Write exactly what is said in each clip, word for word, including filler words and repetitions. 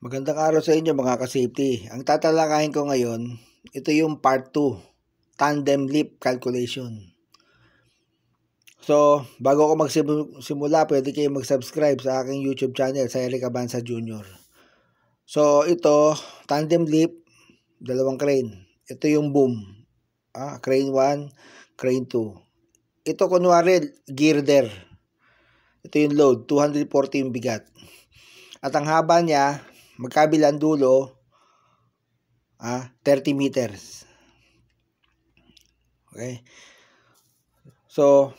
Magandang araw sa inyo mga ka-safety. Ang tatalakayin ko ngayon, ito yung part two, tandem leap calculation. So, bago ako magsimula, pwede kayo mag-subscribe sa aking YouTube channel, sa Eric Abanza Junior So, ito, tandem leap, dalawang crane. Ito yung boom. Ah, crane one, crane two. Ito kunwari, girder. Ito yung load, two hundred forty yung bigat. At ang haba niya, magkabilang dulo, ah, thirty meters. Okay? So,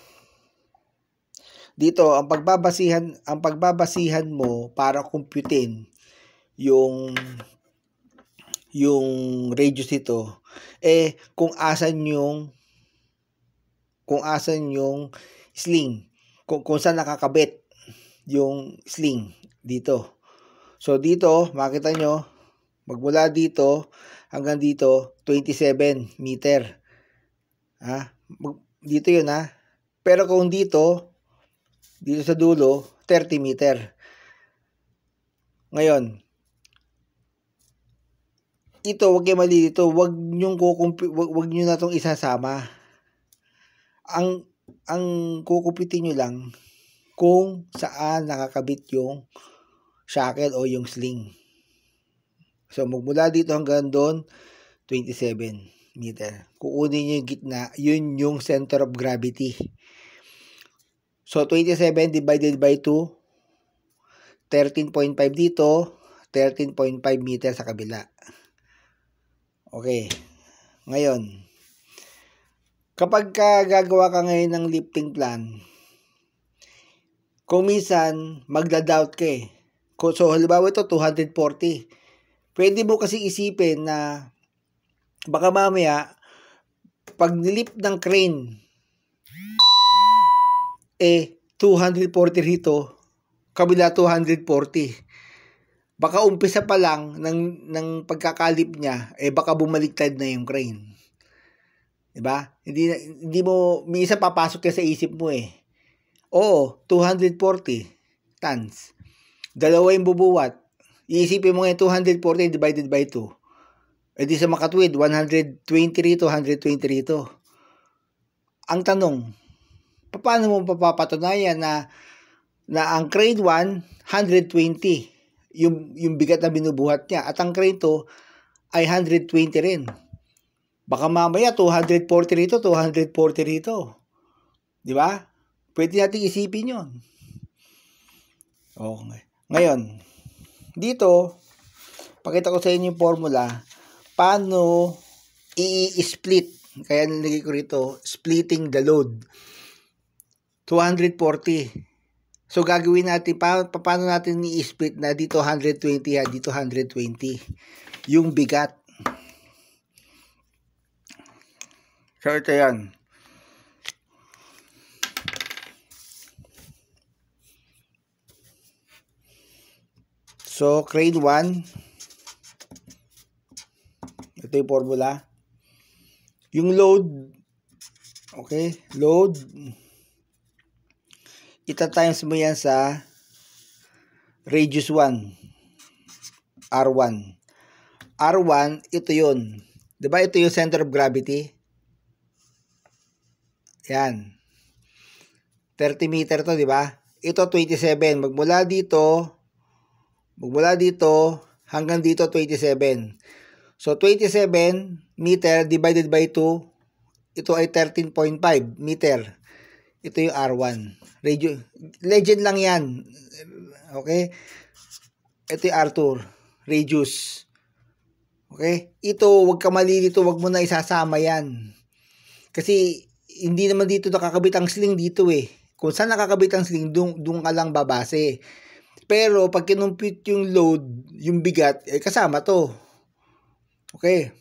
dito, ang pagbabasihan, ang pagbabasihan mo para kumputin yung yung radius nito, eh, kung asan yung kung asan yung sling, kung, kung saan nakakabit yung sling dito. So, dito, makita nyo, magmula dito hanggang dito, twenty-seven meter. Ha? Dito yun, ha? Pero kung dito, dito sa dulo, thirty meter. Ngayon, ito, wag kayo mali dito. Wag nyo, wag, wag nyo na itong isasama. Ang, ang kukumpitin nyo lang kung saan nakakabit yung shackle o yung sling. So, magmula dito hanggang doon, twenty-seven meter. Kukunin nyo yung gitna, yun yung center of gravity. So, twenty-seven divided by two, thirteen point five dito, thirteen point five meter sa kabila. Okay. Ngayon, kapag ka gagawa ka ngayon ng lifting plan, kung minsan, magda-doubt ka eh. So, halimbawa ito, two hundred forty. Pwede mo kasi isipin na baka mamaya, pag nilift ng crane, eh, two hundred forty rito, kabila two hundred forty. Baka umpisa pa lang ng, ng pagkakalip niya, eh, baka bumaliktad na yung crane. Diba? Hindi, hindi mo, minsan papasok ka sa isip mo eh. Oo, two hundred forty tons. Dalawa yung bubuwat. Iisipin mo ngayon two hundred forty divided by two. E di sa makatwid, one hundred twenty rito, one hundred twenty rito. Ang tanong, paano mo papapatunayan na na ang crane one, one hundred twenty yung, yung bigat na binubuhat niya at ang crane two ay one hundred twenty rin. Baka mamaya two hundred forty rito, two hundred forty rito. Di ba? Pwede natin isipin yun. Okay. Ngayon, dito, pakita ko sa inyo yung formula paano i-split. Kaya nilagay ko rito, splitting the load. two hundred forty. So, gagawin natin, pa, paano natin i-split na dito one hundred twenty, ha, dito one hundred twenty. Yung bigat. So, ito yan. So, crane one. Ito yung formula. Yung load, okay, load, ita-times mo yan sa radius one, R one. R one, ito yun. Diba ito yung center of gravity? Yan. thirty meter to, diba? Ito twenty-seven. Magmula dito, magmula dito, hanggang dito twenty-seven. So, twenty-seven meter divided by two, ito ay thirteen point five meter. Ito yung R one. Radio, legend lang yan. Okay? Ito yung R two. Radius. Okay? Ito, wag ka mali dito. Wag mo na isasama yan. Kasi, hindi naman dito nakakabit ang sling dito eh. Kung saan nakakabit ang sling, doon ka lang babase. Pero, pag kinumpute yung load, yung bigat, eh, kasama to. Okay?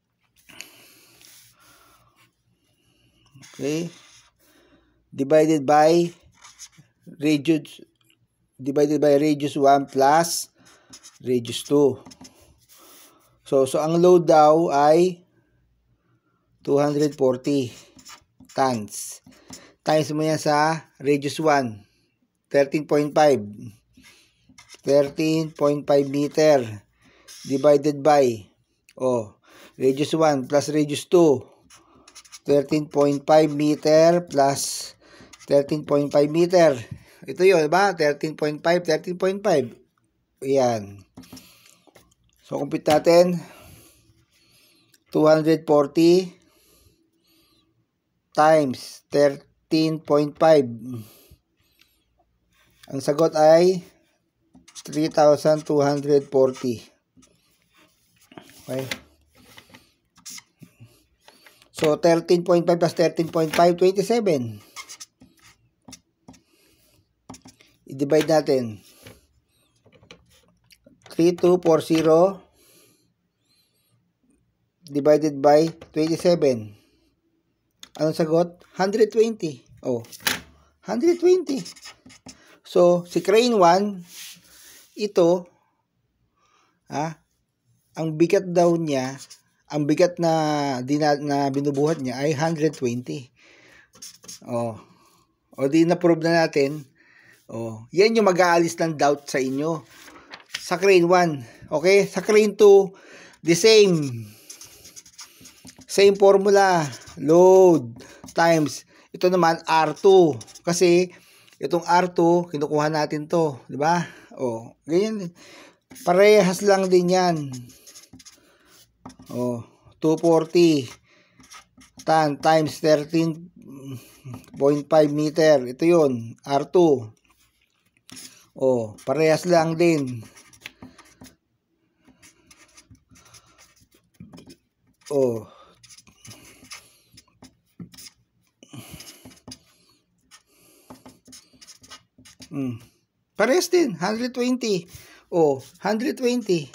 Okay? Divided by radius, divided by radius one plus radius two. So, so ang load daw ay two hundred forty tons. Times mo yan sa radius one, thirteen point five thirteen point five meter divided by, oh, radius one plus radius two, thirteen point five meter plus thirteen point five meter. Ito yun, diba? thirteen point five, thirteen point five. Ayan. So, compute natin. two hundred forty times thirteen point five. Ang sagot ay three thousand two hundred forty. Okay. So, thirteen point five plus thirteen point five, twenty-seven. I-divide natin. three thousand two hundred forty divided by twenty-seven. Anong sagot? one hundred twenty. Oh, one hundred twenty. So, si crane one, ito, ah, ang bigat daw niya, ang bigat na, na, na binubuhat niya ay one hundred twenty. Oh, o di na-prove na natin. Oh, yan yung mag-aalis ng doubt sa inyo. Sa crane one, okay? Sa crane two, the same. Same formula. Load times. Ito naman, R two. Kasi, itong R two, kinukuha natin to. Diba? Oh, ganyan. Parehas lang din yan. Oh, two forty. Tan times thirteen point five meter. Ito yun. R two. Oh, parehas lang din. Oh. Hmm. Parehas din, one hundred twenty. Oh, one hundred twenty.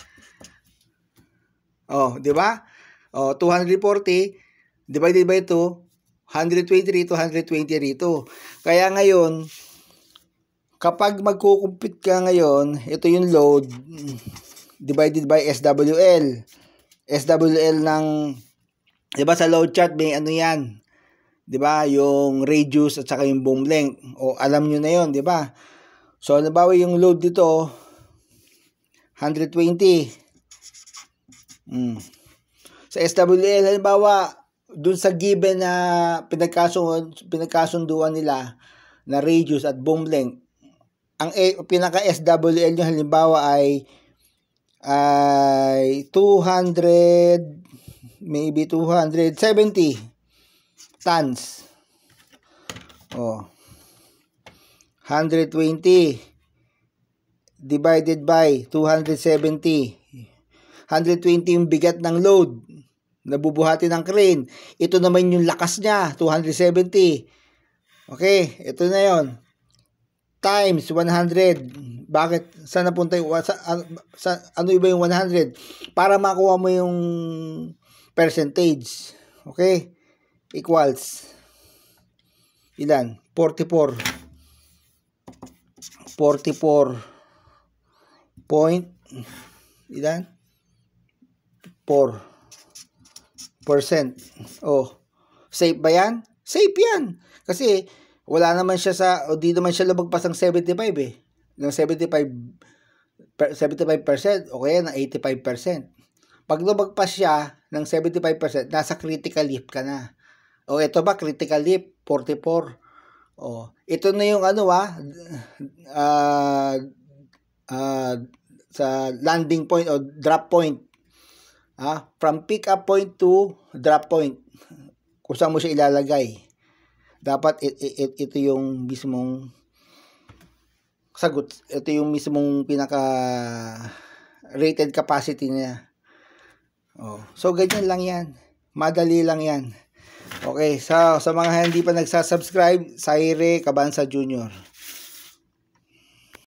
Oh, di ba? Oh, two hundred forty divided by two, one hundred twenty rito, one hundred twenty rito. Kaya ngayon, kapag magkukumpit ka ngayon, ito yung load divided by S W L. S W L ng, di ba sa load chart may ano yan? Di ba? Yung radius at saka yung boom length. O alam nyo na yon, di ba? So, halimbawa yung load dito, one hundred twenty. Hmm. Sa S W L, halimbawa, dun sa given na pinagkasund, pinagkasunduan nila na radius at boom length, ang pinaka-S W L nyo halimbawa ay ay two hundred, maybe two hundred seventy tons. Oh. one hundred twenty divided by two hundred seventy. one hundred twenty yung bigat ng load na bubuhati ng crane. Ito naman yung lakas niya, two hundred seventy. Okay, ito na yon. Times one hundred. Bakit? Saan napunta yung, sa, sa, ano iba yung one hundred? Para makuha mo yung percentage. Okay? Equals. Ilan? forty-four. forty-four. Point. Ilan? four percent. Oh. Safe ba yan? Safe yan. Kasi, wala naman siya sa, o di naman siya lumagpas ng seventy-five eh. Ng seventy-five, seventy-five percent o kaya ng eighty-five percent. Pag lumagpas siya ng seventy-five percent, nasa critical lift ka na. O ito ba, critical lift, forty-four. O, ito na yung ano ah, uh, uh, sa landing point o drop point. Ah, from pick up point to drop point. Kung saan mo siya ilalagay. Dapat it, it, it, ito yung mismong sagot. Ito yung mismong pinaka rated capacity niya. Oh, so ganyan lang yan. Madali lang yan. Okay, so sa mga hindi pa nagsasubscribe, Saire Cabanza Junior